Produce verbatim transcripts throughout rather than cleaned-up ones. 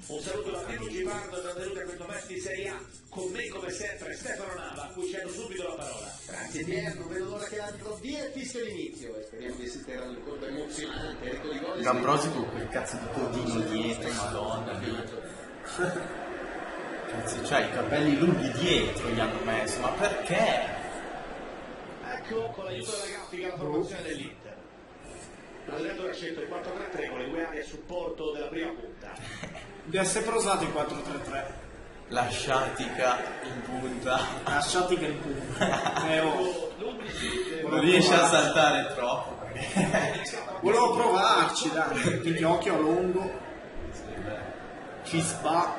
Un saluto da Tino Gipardo, benvenuti a questo match di Serie A. Con me come sempre Stefano Nava, a cui cedo subito la parola. Grazie Pier, non vedo l'ora che l'arbitro dia e fischia l'inizio e speriamo di assistere al colpo emozionante. Enrico Di Goli. Gambrosi con quel cazzo di codino dietro, madonna mia. Cazzo, cioè i capelli lunghi dietro gli hanno messo, ma perché? Ecco, con l'aiuto della grafica, la formazione dell'Inter. L'allenatore ha scelto il quattro tre tre con le due ali a supporto della prima punta. Abbiamo sempre usato il quattro tre tre. La sciatica in punta. La sciatica in punta. Eh, oh. Non riesce a saltare troppo. Volevo provarci, dai. Quindi occhio a lungo. Ci sba.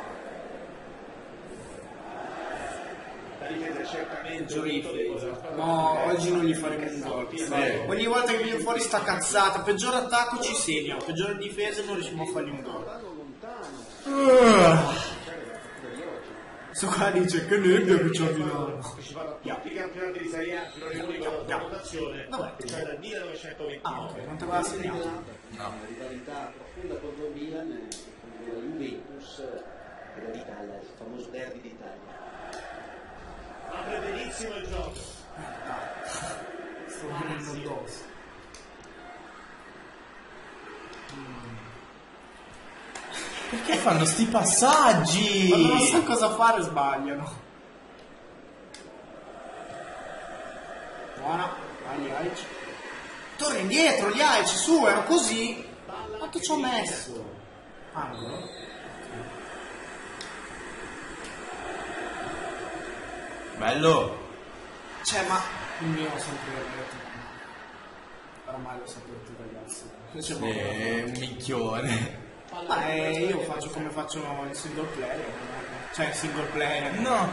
La difesa è certamente Giorifero. No, oggi non gli faremo un gol. Ogni volta che viene fuori sta cazzata. Peggior attacco ci segna, peggior difesa non riusciamo a fargli un gol. Questo qua dice che nebbia che c'è a Milano. I campionati di Serie A non riunico la votazione, cioè dal millenovecentoventidue. Ah, ok, non te l'aveva segnato. No. Una rivalità profonda contro il Milan, contro la Juventus e la d'Italia, il famoso derby d'Italia. Apre benissimo il gioco. Sto venendo addosso. Perché fanno sti passaggi? Quando non sa cosa fare sbagliano. Buona, vai Liaic. Torna indietro, Liaic, su, era così. Quanto ci ho messo? Angolo. Bello. Cioè, ma il mio ho sempre detto. Ormai lo sapete ragazzi. Sì, è un minchione. Ma eh, io faccio come faccio il single player. Cioè il single player. No.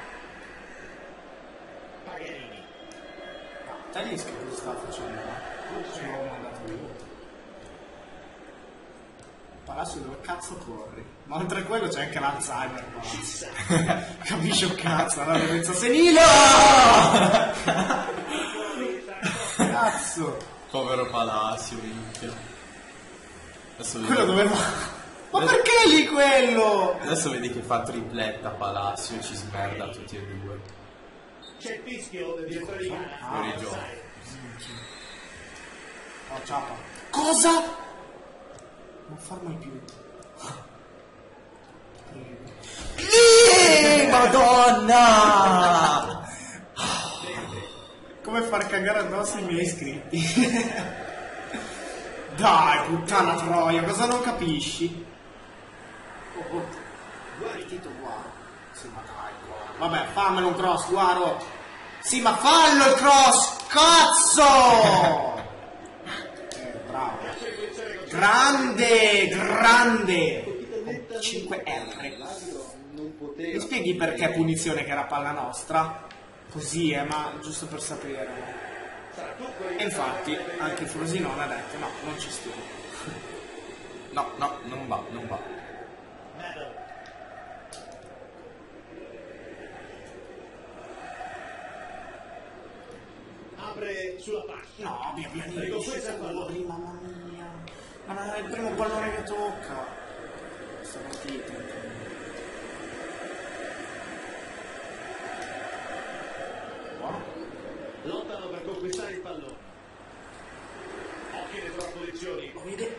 Paganini. Talisca cosa sta facendo qua? Ci ho mandato io. Palazzo dove cazzo corri? Ma oltre a quello c'è anche l'Alzheimer qua. Capisci un cazzo, la demenza senile! Cazzo! Povero Palacio, minchia. Adesso Quello vedi... doveva... Ma perché lì quello? Adesso vedi che fa tripletta Palacio e ci smerda tutti e due. C'è il fischio del direttore di gara. Fuori gioco. No, ciapa. Cosa? Non far mai più. Lì, Madonna! Come far cagare addosso i miei iscritti? Dai, puttana troia, cosa non capisci? Oh, oh. Guarda Tito Guaro. Sì, ma dai, Guaro. Vabbè, fammelo un cross, Guaro. Sì, ma fallo il cross! Cazzo! Eh, bravo. Grande, grande. cinque R. Mi spieghi perché punizione che era palla nostra? Così, eh, ma giusto per sapere. E infatti anche Frosinone ha detto no, non ci stiamo. No, no, non va, non va. Apre sulla fascia. No, via via fuori, mamma mia. Ma non è il primo pallone che tocca. Questa partita. Lottano per conquistare il pallone. Occhio alle sue posizioni. Lo vede?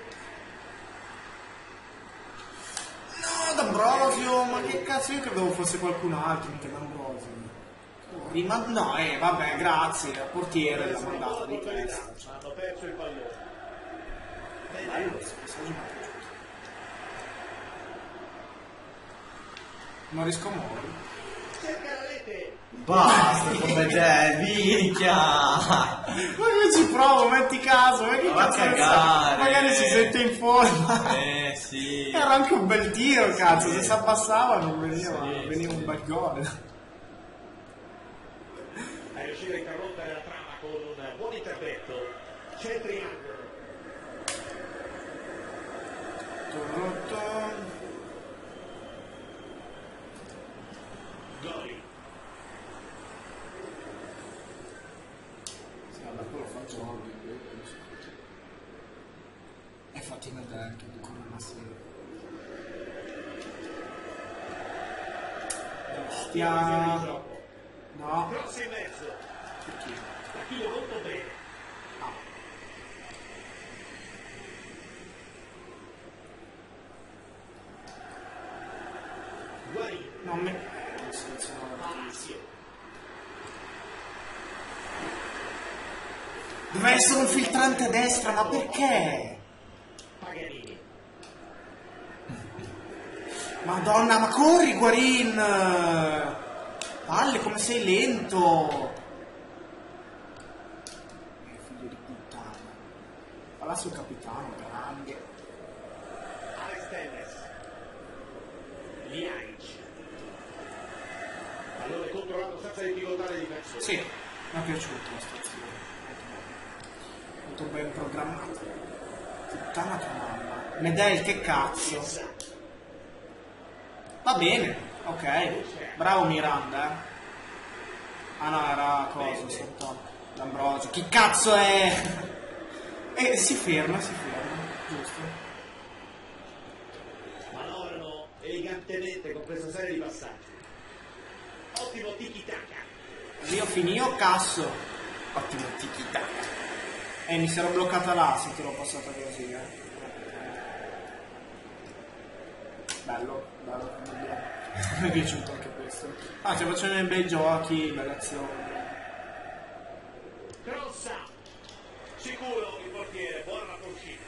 No, D'Ambrosio, ma che cazzo, io credevo fosse qualcun altro, mica D'Ambrosio. Rima... No, eh, vabbè, grazie, il portiere l'ha mandato di testa. Hanno perso il pallone. Bello questo passaggio, mi è piaciuto. Morisco Mori. Cerca la rete. Basta come te, minchia! Ma io ci provo, metti caso, ma che Ma cazzo va a ne cagare. sa? Magari si sente in forma. Eh sì. Era anche un bel tiro, cazzo, Sì. se si abbassava non veniva, Sì, veniva sì. un bel gol. È riuscito a interrompere la trama con un buon intervento. C'è il triangolo. Goli. Sì, vabbè, quello fa giochi. E fatti vedere che con una serie. Aspettiamo. No. Cross in mezzo. La chiude molto bene. No. Guarini. Non mi... Eh, seleziono la Palacio. Deve essere un filtrante a destra, ma perché? Paganini. Madonna, ma corri, Guarin! Palle, come sei lento! Eh, figlio di puttana. Palazzo capitano, grande. Alex Telles. Liaic. Pallone controllato senza difficoltà dai difensori. Sì, mi è piaciuto la stazione. Molto ben programmato. Puttana che mamma. Medel, che cazzo. Va bene, ok. Bravo Miranda, eh. Ah no, era cosa, sotto D'Ambrosio. Chi cazzo è? E si ferma, si ferma, giusto. Manovrano elegantemente con questa serie di passaggi. Ottimo tiki-taka. Io finio, casso. Ottimo tiki-taka. Eh, mi si era bloccata là se te l'ho passata così, eh. Bello, bello, bello. Mi è piaciuto anche questo. Ah, ci facciamo dei bei giochi, belle azioni. Crossa. Sicuro il portiere, buona la uscita.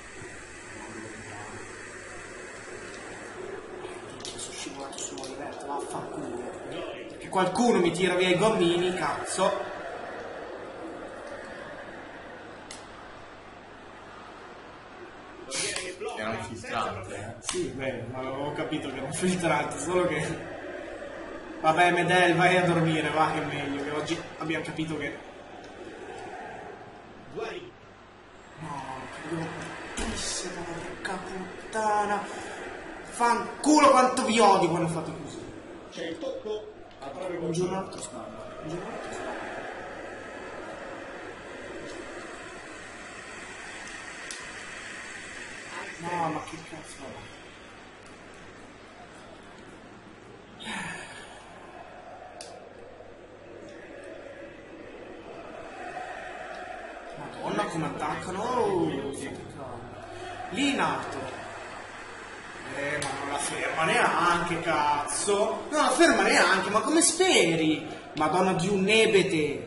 Sono scivolato su Olivetto, vaffanculo. Goli. Perché qualcuno mi tira via i gommini, cazzo. Portiere che blocca. Era un filtrante, eh. Sì, beh, ma avevo capito che era un filtrante, solo che... Vabbè, Medel, vai a dormire, va che è meglio, che oggi abbiamo capito che... Guarini. No, che devo puttissima, porca puttana. Fanculo quanto vi odio quando fate così. C'è il tocco al proprio Un giorno portiere. altro sbaglia, un giorno altro sbaglia. Alex No, Telles. ma che cazzo è? Madonna come attaccano. Oh, state calmi. Lì in alto. Eh, ma non la ferma neanche, cazzo. Non la ferma neanche, ma come speri? Madonna di un nebete.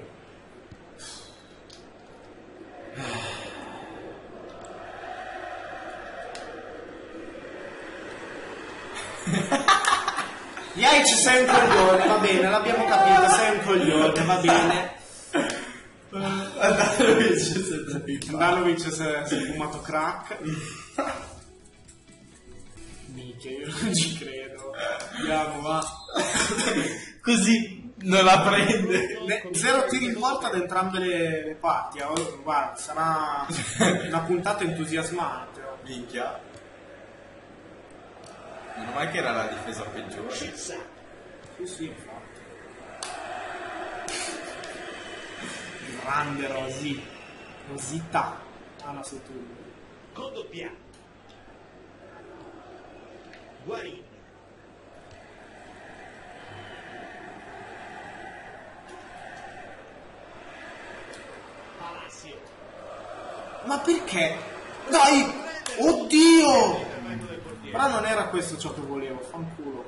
Iaic sei un coglione, va bene, l'abbiamo capito, sei un coglione, va bene. Andanovic senza pipa. Andanovic si è si è fumato crack. Minchia, io non ci credo. Andiamo, va. Così non la prende. Ne- Zero tiri in porta da entrambe le, le parti. eh. Guarda, sarà una puntata entusiasmante. oh. Minchia. Meno male che era la difesa peggiore. Cizza. Sì, sì, infatti. Grande Rosy. Rosita. Ah no, sei tu. Con doppia. Guarini. Palacio. Ma perché? Dai! Oddio! Intervento del portiere. Però non era questo ciò che volevo, fanculo.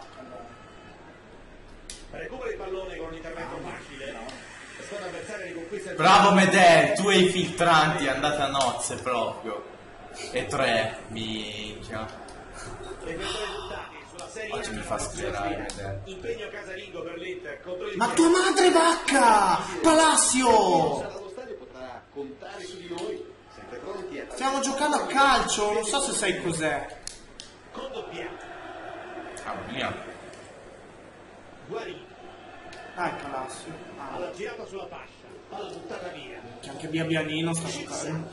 Recupera il pallone con un intervento facile. La squadra avversaria riconquista il Bravo Medel, tu e i filtranti andate a nozze proprio. E tre, minchia. E per i risultati sulla Serie A Oggi mi fa sperare, Medel. impegno casalingo per l'Inter contro il Ma tua madre vacca! Palacio! Sarà allo stadio, potrà contare su di noi. Sempre pronti a... Stiamo giocando a calcio, non so se sai cos'è. con doppia. Ah, mia. Guarini Dai, Palacio. Ah, alla girata sulla fascia, palla buttata via. che anche Biabianino sta giocando.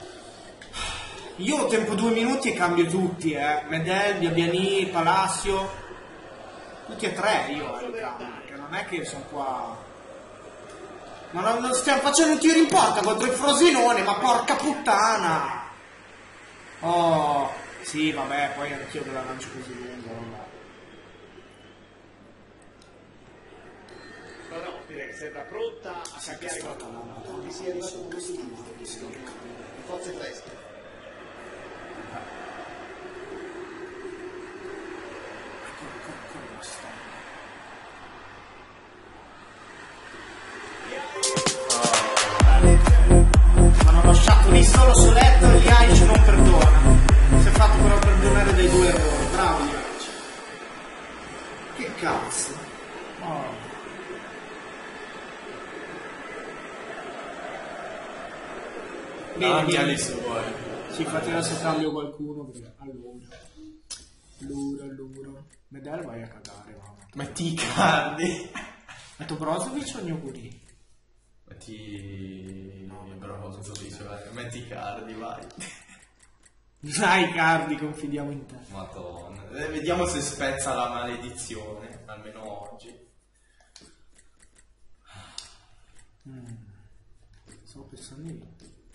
Io ho tempo due minuti e cambio tutti, eh. Medel, Biabiani, Palacio. Tutti e tre io, eh, li cambio, perché non è che sono qua... Ma non, non stiamo facendo un tiro in porta contro il Frosinone, ma porca puttana! Oh, sì, vabbè, poi anch'io me la lancio così lunga, vabbè. macchina che sembra pronta a cambiare qualcosa. Ti sei arrivato con questo giusto, forze fresche. Ma hanno lasciato lì solo su letto e gli Aic non perdona. Si è fatto però perdonare dei due errori. Bravo gli Aic. Che cazzo. Oh. Bene, Anche bene. lì se vuoi. Sì, infatti adesso taglio qualcuno perché allora. Allora, allora. Medel vai a cagare, mamma. Metti i cardi. Metto Brozovic o Gnocchi? Metti... Brozovic, vai. Metti i cardi, vai. Dai Cardi, confidiamo in te. Madonna. Eh, Vediamo se spezza la maledizione, almeno oggi. Mm. Stavo pensando io.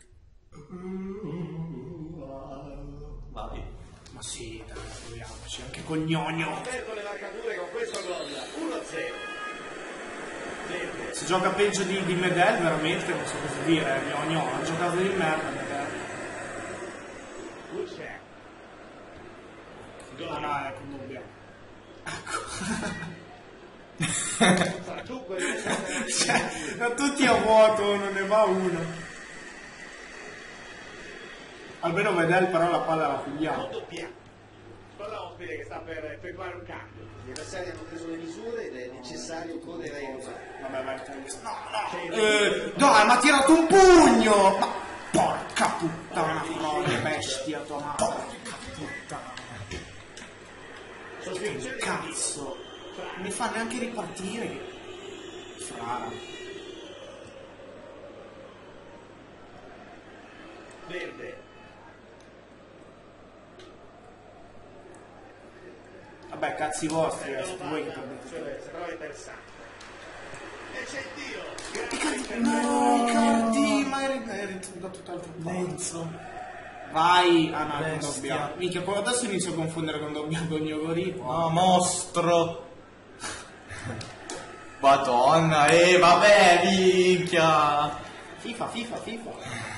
Vai. Ma sì, dai, proviamoci, anche con Gnogno. Aperto le marcature con questo gol, uno a zero. Verde. Si gioca peggio di, di Medel, veramente, non so cosa dire, eh. Gnogno, ha giocato di merda Medel. Luce. Ah no, ecco, non dobbiamo. Sarà dunque il Cioè, da tutti a vuoto, non ne va uno. Almeno Medel però la palla la pigliamo. doppia. Squadra ospite che sta per effettuare un cambio. Gli avversari hanno preso le misure ed è necessario correre a usare. Vabbè, vai, vai. No, no. Eh, dai, ma ha tirato un pugno! Ma porca puttana, frode, bestia, tua madre. Porca puttana. Che cazzo. Non mi fa neanche ripartire. Frara. Verde. Vabbè, cazzi vostri, eh, siete voi che perdete. Sembrava interessante. E c'è il tiro. No, Icardi, ma eri eri da tutt'altro pezzo. Vai, ah no, non Bestia. dobbiamo. Minchia, poi adesso inizio a confondere con dobbiamo con Gnogori. No, mostro. Madonna, eh, vabbè, minchia. FIFA, FIFA, FIFA.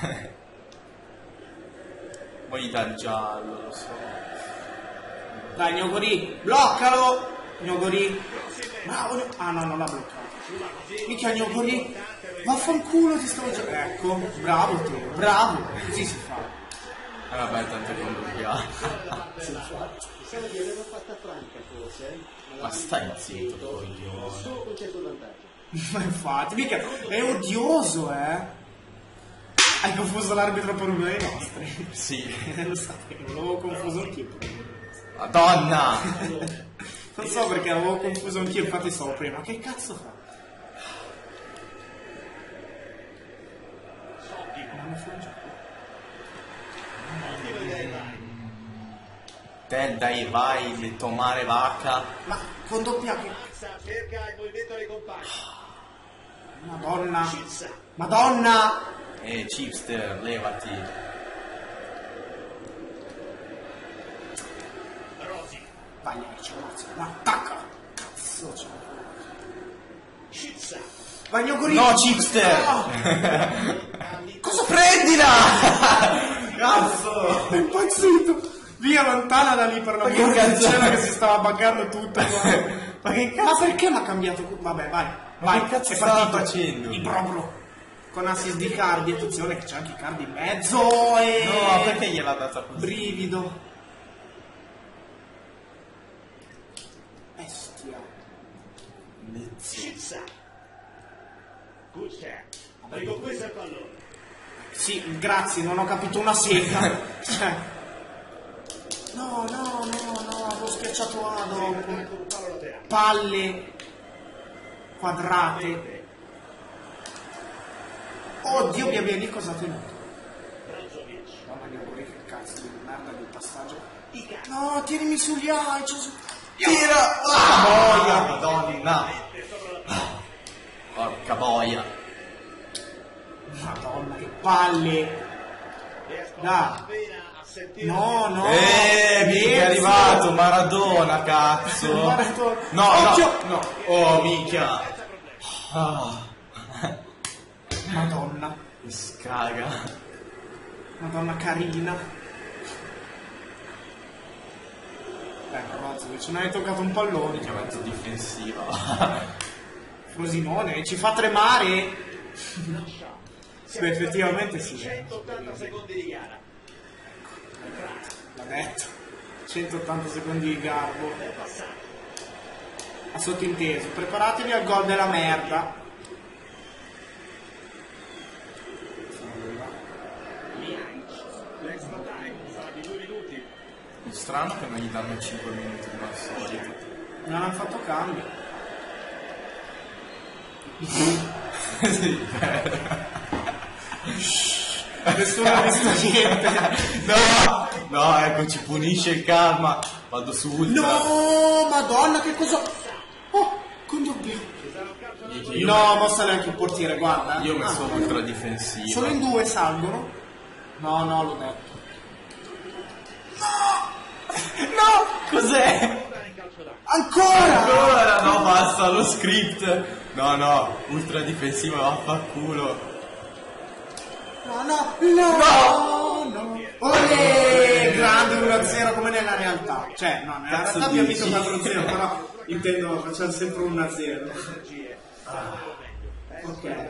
Poi gli dà il giallo, lo so. Dai, Gnogori, bloccalo! Gnogori. Bravo, Gno- ah no, non l'ha bloccato. Minchia, Gnogori. Vaffanculo, ti stavo già. Ecco, bravo te, bravo. Così si fa. Eh vabbè, tanto che non dobbiamo. Pensavo di averla fatta franca forse, eh? Ma stai zitto, coglione. Solo concetto il vantaggio. Ma infatti, mica, è odioso, eh. Hai confuso l'arbitro per uno dei nostri. Sì. Lo sapevo, l'avevo confuso anch'io. Madonna! Non so perché avevo confuso anch'io, infatti stavo prima. Che cazzo fa? Ma non funge. Te dai, vai, le tomare vacca. Ma con doppia che... Cerca il movimento dei compagni. Madonna. Cizza. Madonna! Eh, chipster, levati. Rosi. Vai, c'è un ma attacca! Cazzo, c'è. Cizza. Vai, Gnogori! No, chipster! Cosa prendila? Cazzo! È impazzito! Via, lontana da lì per la Ma che cazzo? scena che si stava buggando tutto. Ma che Ma cazzo? perché mi ha cambiato? Vabbè, vai. Ma Vai, che cazzo è stava partito. facendo? Il Brobro. Con assist di Cardi, attenzione che c'è anche Cardi in mezzo e... No, perché gliel'ha data così? Brivido. Bestia. Cizza. Good catch. Riconquista il pallone. Sì, grazie, non ho capito una sega. Cioè... No, no, no, no, avevo schiacciato A dopo. Con un palo laterale. Palle quadrate. Oddio, mia mia, lì cosa ha tenuto? Brozovic. Mamma mia, vorrei che cazzo di merda di passaggio. Ica. No, tienimi sugli aici. Su... Tira! Ah, boia! Madonna! Porca boia! Madonna, che palle. Riescono Dai. appena a sentire. No, no. Eh, mica è Mezzo. arrivato Maradona, cazzo! Maradona. No, Occhio. no, no! Oh, minchia! Ah, Madonna. che scaga. Madonna carina. Ecco, Rozzovic, ce n'hai toccato un pallone. Chiamato difensiva. Frosinone, ci fa tremare. Sì, effettivamente sì. centottanta secondi di gara. L'ha detto. centottanta secondi di garbo. È passato. A sottinteso, preparatevi al gol della merda. L'extra time sarà di due minuti. È strano che non gli danno cinque minuti come al solito. Non hanno fatto cambi. Sì, Nessuno ha visto niente. no, no, ecco, ci punisce il karma. Vado su ultra. No, madonna, che cosa... Oh, con doppio. Io, No, non sale anche il portiere, guarda. io ho messo Ah. ultra difensiva. Solo in due salgono. No, no, l'ho detto. No, cos'è? Ancora! Ancora, no, basta, lo script. No, no, ultra difensiva, vaffanculo. No, no, no, no, no. Olè, grande uno a zero come nella realtà. Cioè, no, nella Cazzo realtà abbiamo dici? vinto quattro a zero, però intendo facciamo sempre un uno a zero. Ok.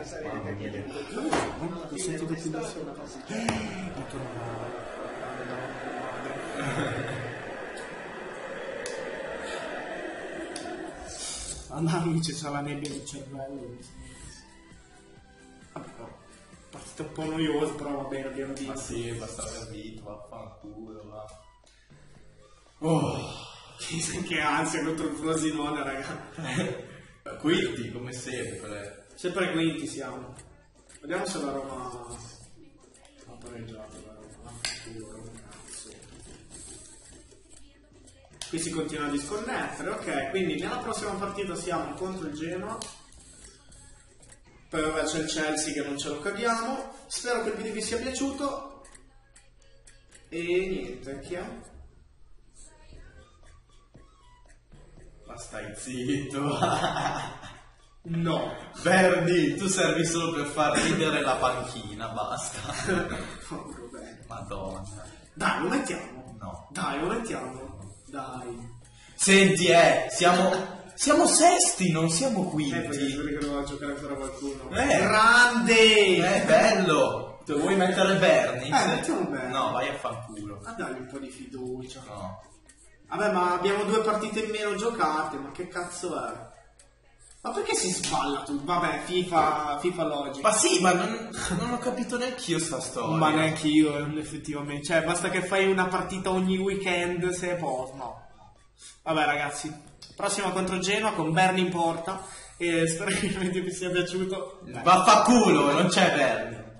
Ho sentito più da sola. Andarmi c'è la nebbia nel cervello. Vabbè, no. Partita un po' noiosa, però va bene, abbiamo Ma vinto. sì, basta aver vinto, vaffanculo, va. Oh, Che, che ansia contro il Frosinone, raga. quinti come sempre. Sempre quinti siamo. Vediamo se la Roma ha pareggiato. La Roma. Cazzo. Qui si continua a disconnettere. Ok, quindi nella prossima partita siamo contro il Genoa. Poi vabbè c'è il Chelsea che non ce lo caviamo. Spero che il video vi sia piaciuto. E niente, chi è? Ma stai zitto. No. Verdi, tu servi solo per far ridere la panchina, basta. Povero bene. Madonna. Dai, lo mettiamo. No. Dai, lo mettiamo. Dai. Senti, eh, siamo, siamo sesti, non siamo Eh, perché quinti. spero che doveva giocare ancora qualcuno. Eh. Grande! È bello. Te vuoi mettere Berni? Eh, mettiamo Berni. No, vai a fanculo. Ma dai un po' di fiducia. No. Vabbè, ma abbiamo due partite in meno giocate, ma che cazzo è? Ma perché si sballa tu? Vabbè, FIFA, FIFA logic. Ma sì, ma non, non ho capito neanche io sta storia. Ma neanche io, effettivamente. Cioè, basta che fai una partita ogni weekend, se è posto. No. Vabbè, ragazzi. Prossima contro Genoa con Berni in porta. E spero che il video vi sia piaciuto. Vaffanculo, non c'è Berni.